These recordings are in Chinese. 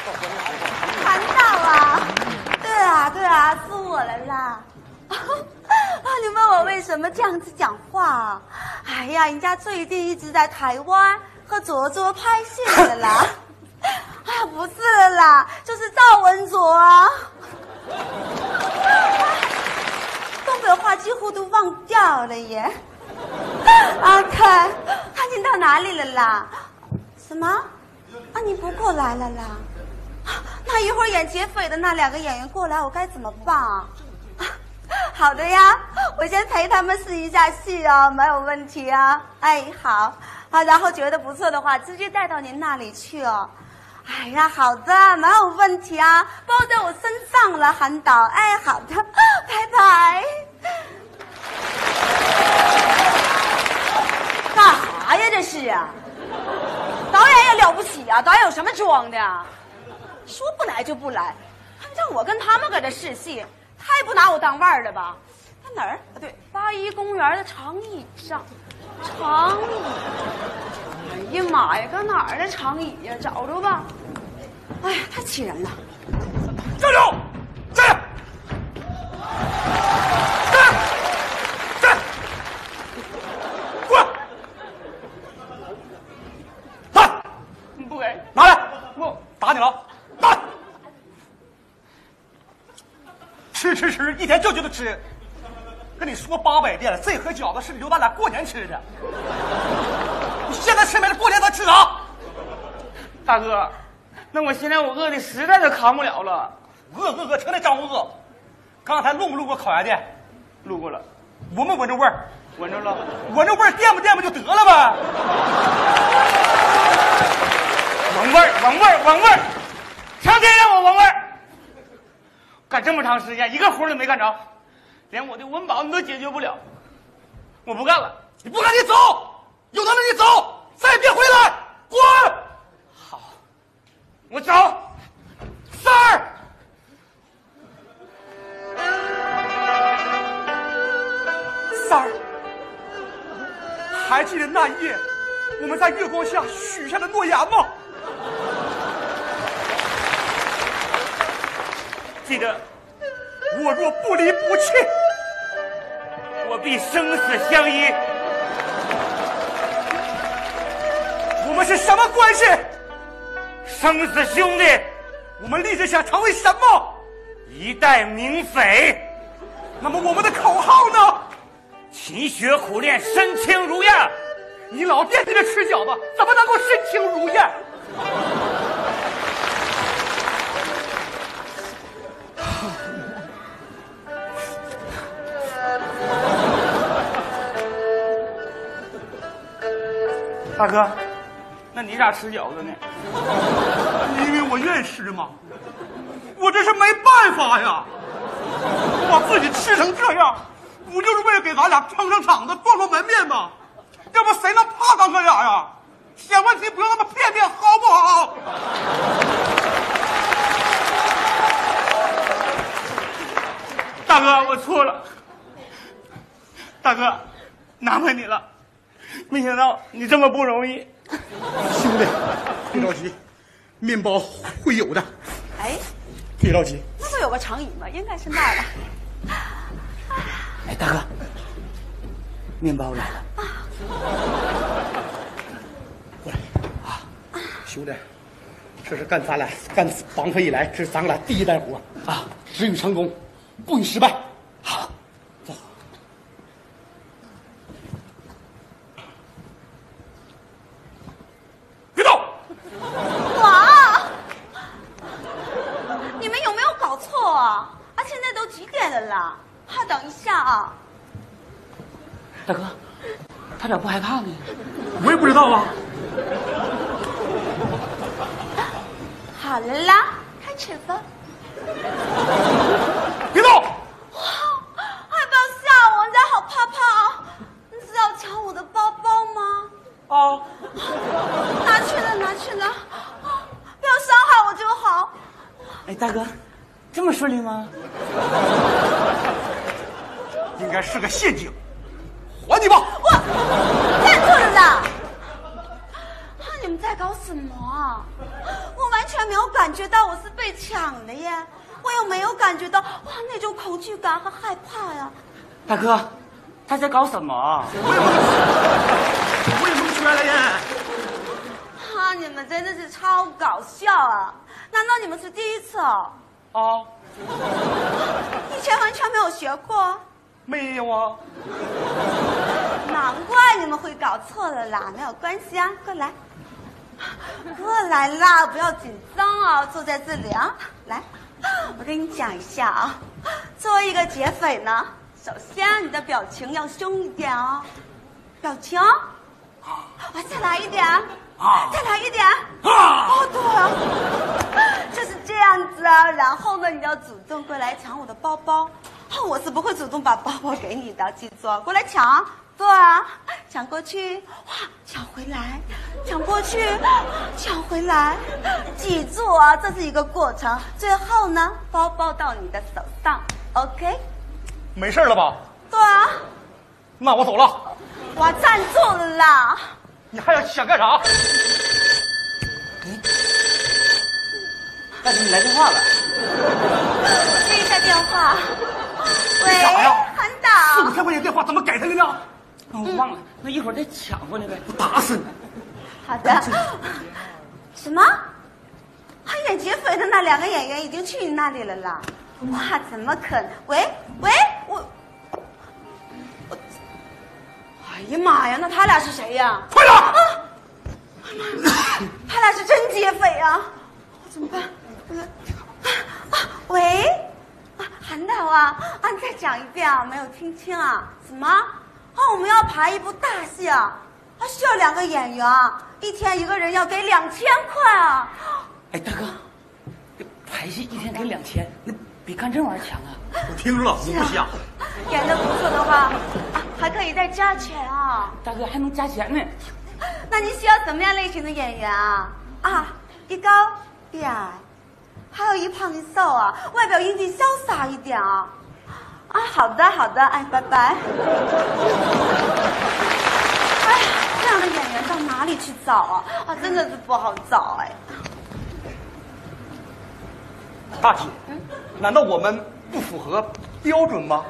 韩导啊，对啊，是我了啦。你问我为什么这样子讲话？哎呀，人家最近一直在台湾和卓卓拍戏了啦。啊，不是了啦，就是赵文卓啊。东北话几乎都忘掉了耶。阿凯，你到哪里了啦？什么？啊，你不过来了啦？那一会儿演劫匪的那2个演员过来，我该怎么办啊？好的呀，我先陪他们试一下戏哦，没有问题啊。哎，好，然后觉得不错的话，直接带到您那里去哦。哎呀，好的，没有问题啊，包在我身上了，韩导。哎，好的，拜拜。 干啥呀？这是啊，导演也了不起啊！导演有什么装的啊？说不来就不来，还让我跟他们搁这试戏，太不拿我当腕儿了吧？在哪儿？啊，对，八一公园的长椅上。长椅，哎呀妈呀，搁哪儿的长椅呀？找着吧。哎呀，太气人了！ 站住！站！过来！来！ 不给， 拿来！ 我打你了！拿来！吃，一天就吃。跟你说800遍了，这盒饺子是留咱俩过年吃的。你现在吃没了，过年咱吃啥？ 大哥，那我现在我饿的实在是扛不了了。 饿，成天张罗饿。刚才路没路过烤鸭店？ 路过了。 闻没闻着味儿？ 闻着了。 闻着味儿垫吧就得了呗。 闻味儿，成天让我闻味儿。干这么长时间，一个活都没干着，连我的温饱你都解决不了，我不干了。 你不干你走，有能力你走，再别回来，滚！ 好，我走。 三儿，还记得那一夜我们在月光下许下的诺言吗？ 记得。 我若不离不弃， 我必生死相依。 我们是什么关系？ 生死兄弟。 我们立志想成为什么？ 一代名匪。 那么我们的口号呢？ 勤学苦练，身轻如燕。 你老惦记着吃饺子，怎么能够身轻如燕？ 大哥，那你咋吃饺子呢？ 因为我愿意吃嘛，我这是没办法呀。我把自己吃成这样，不就是为了给咱俩撑场子、赚门面吗？要不谁能怕咱哥俩呀？想问题不要那么片面，好不好？ 大哥，我错了。大哥，难为你了。没想到你这么不容易。 兄弟，别着急，面包会有的。 哎， 别着急， 那不有个长椅吗？应该是那儿的。 哎，大哥，面包来了。 过来啊，兄弟，这是咱俩干绑匪以来，这是咱俩第一单活啊，只予成功，不予失败。好，走。别动！ 哇，你们有没有搞错啊？现在都几点了啦？等一下啊。 大哥，他咋不害怕呢？ 我也不知道啊。 好了啦，开始吧。 别动！ 哇，还不要吓我，人家好怕啊！你是要抢我的包包吗？ 啊， 拿去了，不要伤害我就好。 哎，大哥，这么顺利吗？ 应该是个陷阱，还你吧！ 我站住了啦！你们在搞什么啊？我完全没有感觉到我是被抢的耶，我又没有感觉到哇那种恐惧感和害怕呀。 大哥，他在搞什么？ 我也蒙圈了耶！ 啊，你们真的是超搞笑啊！难道你们是第一次哦？ 哦， 以前完全没有学过？ 没有啊。 难怪你们会搞错了啦，没有关系啊，过来，过来啦，不要紧张啊，坐在这里啊，来，我跟你讲一下啊，作为一个劫匪呢，首先你的表情要凶一点哦，表情，再来一点，再来一点，哦，对啊，就是这样子啊，然后呢，你要主动过来抢我的包包，我是不会主动把包包给你的，记住，过来抢。对啊，抢过去，哇，抢回来，抢过去，抢回来，记住啊，这是一个过程。最后呢，包包到你的手上 ，OK？ 没事了吧？ 对啊， 那我走了。 我站住了啦！ 你还想干啥？ 大姐，你来电话了。 接一下电话。喂， 啥呀韩导。 4、5千块钱电话怎么给他的呢？ 我忘了，那一会儿再抢回来呗。 我打死你！ 好的。什么？演劫匪的那2个演员已经去你那里了啦？哇，怎么可能？喂，我，哎呀妈呀，那他俩是谁呀？ 快点！ 他俩是真劫匪啊！我怎么办？喂，韩导啊，你再讲一遍啊，没有听清啊？什么？我们要排一部大戏啊，需要2个演员啊，一天1个人要给2000块啊！ 哎，大哥，排戏1天给2000，那比干这玩意儿强啊！ 我听着了，我不想。 演得不错的话，还可以再加钱啊！ 大哥还能加钱呢。 那你需要什么样类型的演员啊？一高一矮，还有一胖一瘦啊，外表英俊潇洒一点啊！好的，哎，拜拜。哎呀，这样的演员到哪里去找啊？真的是不好找哎。 大姐，难道我们不符合标准吗？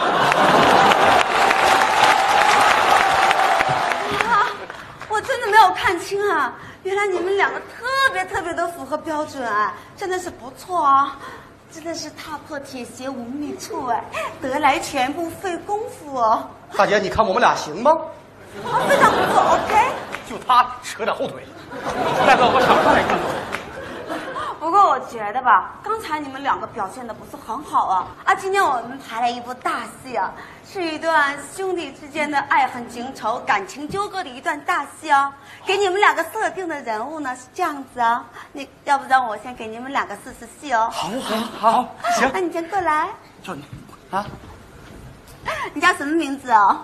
我真的没有看清啊！原来你们2个特别的符合标准哎，真的是不错啊！真的是踏破铁鞋无觅处哎，得来全不费功夫哦。 大姐，你看我们俩行吗？ 非常不错 ，OK。 就他扯点后腿。大哥，我场上来看看。 不过我觉得吧，刚才你们2个表现的不是很好啊！今天我们排了一部大戏啊，是一段兄弟之间的爱恨情仇、感情纠葛的一段大戏哦。给你们2个设定的人物呢是这样子啊，你要不让我先给你们2个试试戏哦？ 好，行。 那你先过来。 叫你啊， 你叫什么名字哦？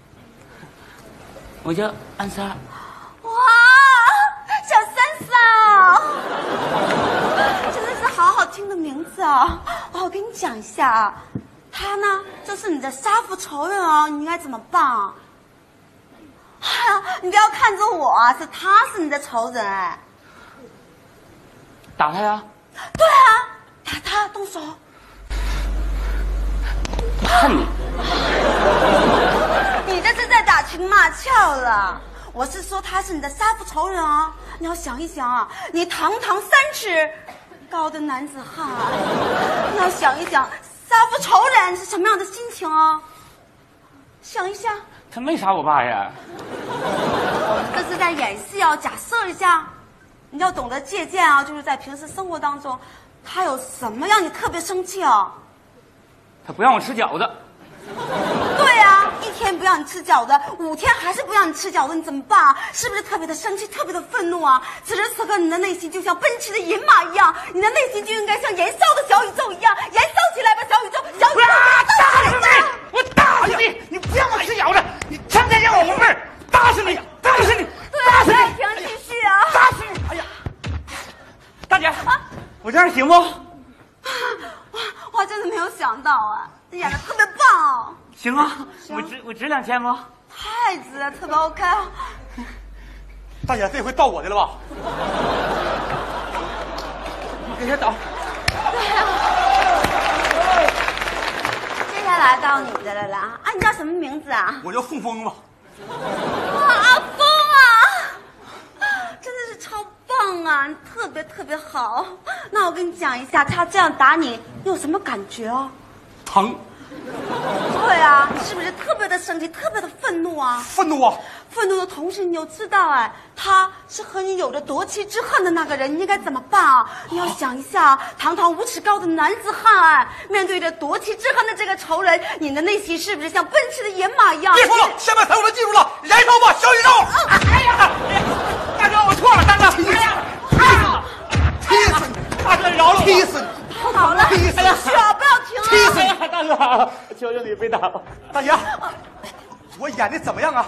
我叫安莎。 哇，小三嫂，真的是好好听的名字哦！我跟你讲一下啊，他呢就是你的杀父仇人哦，你应该怎么办啊？你不要看着我啊，他是你的仇人哎。 打他呀？ 对啊，打他，动手。 看你， 你这是在打情骂俏了。我是说他是你的杀父仇人啊！你要想一想啊，你堂堂3尺高的男子汉啊，你要想一想杀父仇人是什么样的心情啊？想一下。 他没杀我爸呀。 这是在演戏啊，假设一下，你要懂得借鉴啊，就是在平时生活当中，他有什么让你特别生气啊？ 他不让我吃饺子。 对啊，1天不让你吃饺子，5天还是不让你吃饺子，你怎么办啊？是不是特别的生气，特别的愤怒啊？此时此刻，你的内心就像奔驰的银马一样，你的内心就应该像燃烧的小宇宙一样，燃烧起来吧，小宇宙，小宇宙！ 打死你！我打死你！你不让我吃饺子，你成天让我闻味儿，打死你！打死你！打死你！ 停，继续啊！ 打死你！哎呀，大姐，我这样行不？ 我真的没有想到啊，演的特别棒哦！ 行啊，我值2000不？ 太值了，特别 OK 啊！ 大姐，这回到我的了吧？ 给他倒。 对啊。接下来到你的了啦！啊，你叫什么名字啊？ 我叫宋风吧。 哇，阿峰啊，真的是超棒啊，你特别好。那我跟你讲一下，他这样打你，你有什么感觉啊？ 疼。 对啊，你是不是特别的生气，特别的愤怒啊？ 愤怒啊！ 愤怒的同时，你又知道，哎，他是和你有着夺妻之恨的那个人，你应该怎么办啊？你要想一下，堂堂5尺高的男子汉，面对着夺妻之恨的这个仇人，你的内心是不是像奔驰的野马一样？ 别说了，下面台我都记住了，燃烧吧，小宇宙！ 哎呀，大哥，我错了，大哥！哎呀， 踢死你！ 大哥饶了我！ 踢死你！ 好了， 踢死你！ 是啊，不要停啊！ 踢死你！ 大哥，求求你别打我！ 大爷，我演的怎么样啊？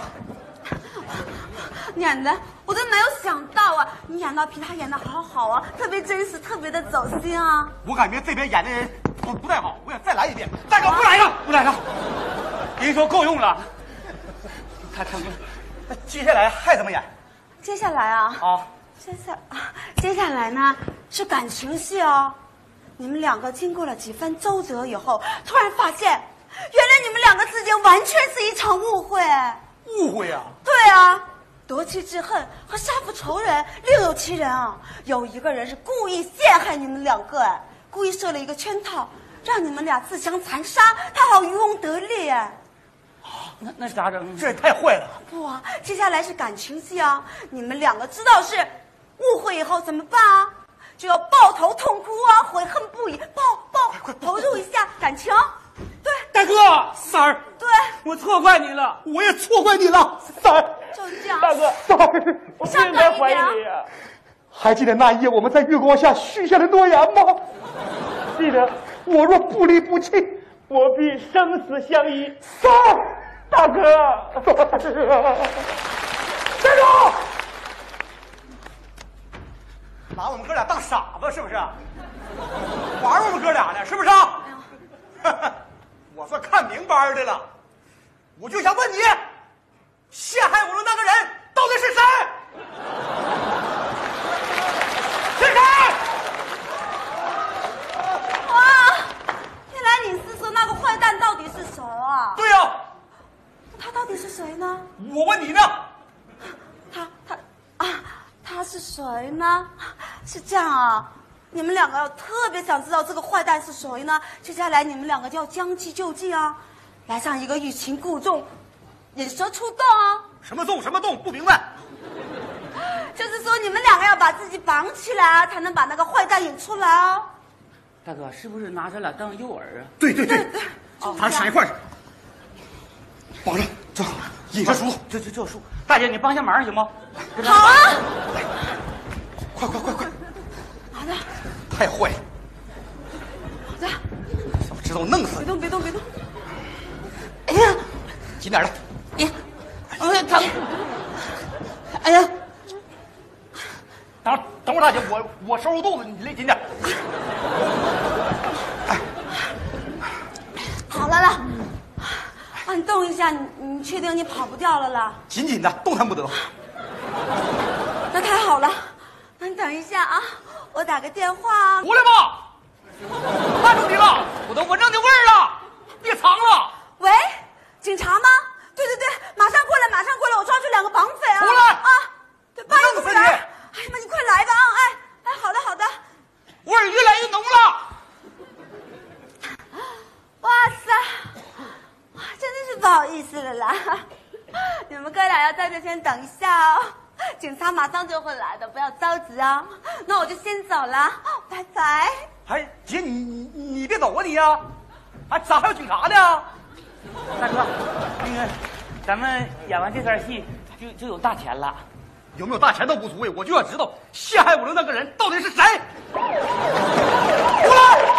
演的我都没有想到啊，你演到比他演的好啊，特别真实，特别的走心啊。 我感觉这边演的人不太好，我想再来一遍。大哥，不来了，不来了。 您说够用了，他成了。 接下来还怎么演？ 接下来啊，接下来呢是感情戏哦。你们两个经过了几番周折以后，突然发现，原来你们两个之间完全是一场误会。 误会啊？ 对啊，夺妻之恨和杀父仇人另有其人啊。有一个人是故意陷害你们两个，故意设了一个圈套，让你们俩自相残杀，他好渔翁得利。 那咋整？ 这也太坏了。 不啊，接下来是感情戏啊！你们两个知道是误会以后怎么办啊？就要抱头痛哭啊，悔恨不已，投入一下感情。对， 大哥，三儿， 对， 我错怪你了， 我也错怪你了，三儿。 就是这样。 大哥，我不应该怀疑你啊。 还记得那一夜我们在月光下许下的诺言吗？ 记得， 我若不离不弃， 我必生死相依。 三儿， 大哥， 站住！拿我们哥俩当傻子是不是？玩我们哥俩呢是不是？我算看明白的了，我就想问你，陷害我的那个人到底是谁？是谁？ 哇，原来你是说那个坏蛋到底是谁啊？ 对呀、 他到底是谁呢？ 我问你呢。 他是谁呢？是这样啊，你们两个特别想知道这个坏蛋是谁呢？接下来你们两个就要将计就计啊，来上一个欲擒故纵、引蛇出洞啊。 什么洞？什么洞？不明白。 就是说你们两个要把自己绑起来啊，才能把那个坏蛋引出来啊。 大哥，是不是拿咱俩当诱饵啊？ 对，咱上一块儿去。绑着，走，引蛇出洞。 这书，大姐你帮下忙行吗？ 好啊， 快！ 好的， 太坏了！ 好的， 早知道弄死你。 别动！哎呀， 紧点的。 呀，疼！哎呀， 等会儿，大姐，我收拾肚子，你勒紧点。 好了啦。啊，你动一下，你确定你跑不掉了啦？ 紧紧的，动弹不得。 那太好了，那你等一下啊，我打个电话。 出来吧，看着你了，我都闻着你味儿了，别藏了。 喂，警察吗？对，马上过来，我抓住2个绑匪啊！ 出来啊！对，八一服务员。哎呀妈，你快来吧啊！哎，好的。 味儿越来越浓了。 哇塞，真的是不好意思了啦，你们哥俩要在这先等一下哦，警察马上就会来的，不要着急啊。那我就先走了，拜拜。 哎，姐，你别走啊你呀！啊，咋还有警察呢？ 大哥，那个，咱们演完这段戏就有大钱了。 有没有大钱都无所谓，我就要知道陷害我的那个人到底是谁。出来！